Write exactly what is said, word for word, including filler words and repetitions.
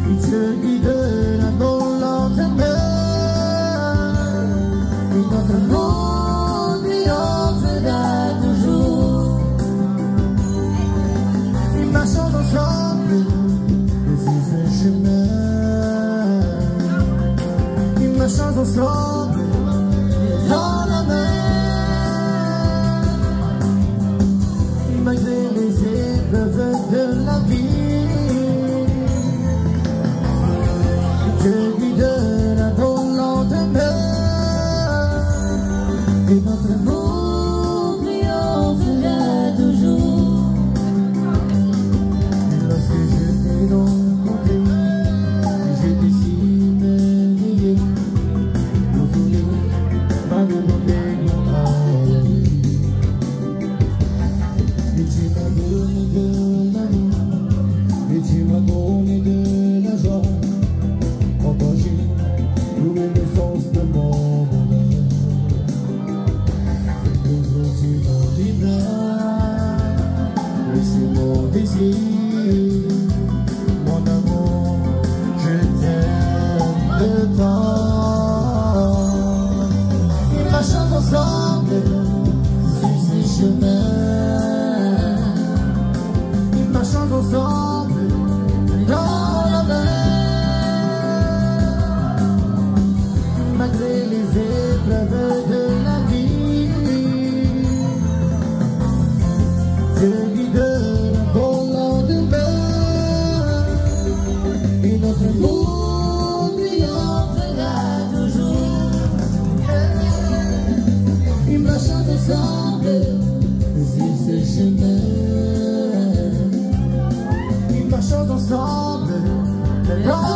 il te guidera dans l'entendeur. Et notre monde triomphera toujours. Ils marchent ensemble sur ce chemin. Ils marchent ensemble dans la mer. Malgré les épreuves de la vie, il te guidera dans l'entendeur. Et notre amour triomphera toujours. Lorsque je t'ai rencontré, j'étais si émerveillé. Mon sourire m'a demandé comment la vie. Et tu m'as donné de l'amour, et tu m'as donné de la joie. Quand j'ai trouvé le sens de mon bonheur. Tu m'as dit c'est mon désir, mon amour, je t'aime tant. Ils marchent ensemble sur ces chemins. Ils marchent ensemble dans la mer. Malgré les épreuves de la vie, te guidera dans l'entendeur. Et notre amour triomphera toujours. Ils marchent ensemble sur ce chemin. Ils marchent ensemble dans